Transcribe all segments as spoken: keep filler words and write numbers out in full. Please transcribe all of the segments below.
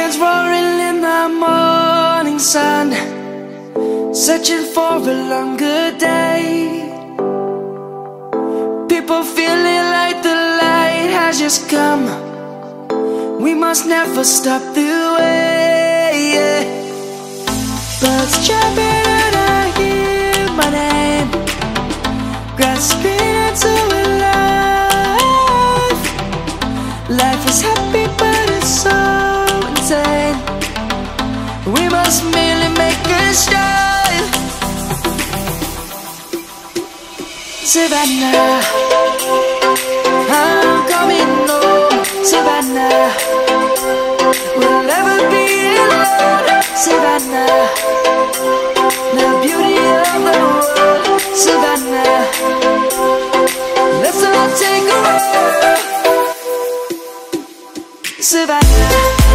lions roaring in the morning sun, searching for a longer day. People feeling like the light has just come. We must never stop the way. Birds chirping and I hear my name, grasping into a life. Life is happy but it's so insane. We must merely make a start. Savannah, I'm coming home. Savannah, we'll never be alone. Savannah, the beauty of the world. Savannah, let's all take a walk. Savannah,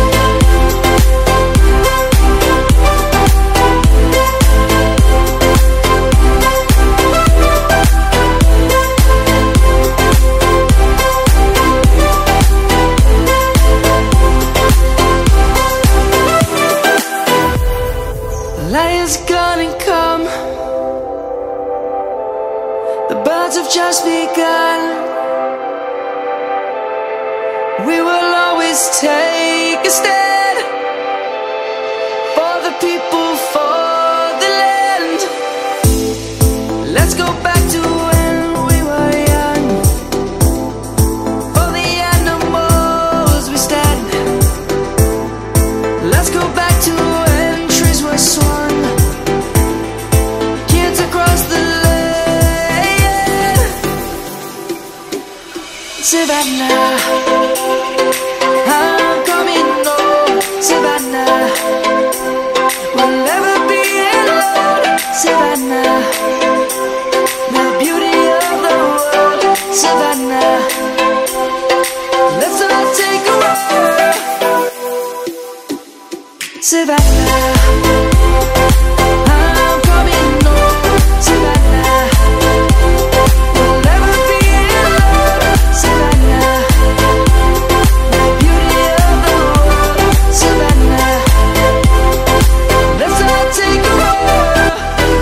light is gonna come. The birds have just begun. We will always take a stand for the people, for the land. Let's go back to when we were young. For the animals we stand. Let's go back to when trees were swung, kids across the land. Savannah, I'm coming home. Savannah, we'll never be alone. Savannah, the beauty of the world. Savannah, let's all take a walk. Savannah, I'm coming home. Savannah, we'll never be alone. Savannah, the beauty of the world. Savannah, let's all take a walk.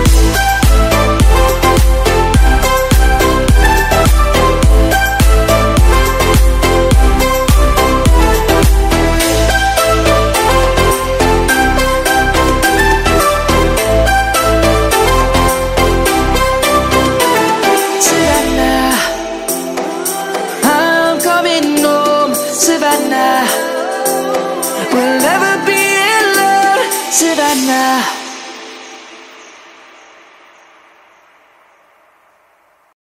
Savannah, I'm coming home. Savannah, we'll never be alone. Savannah.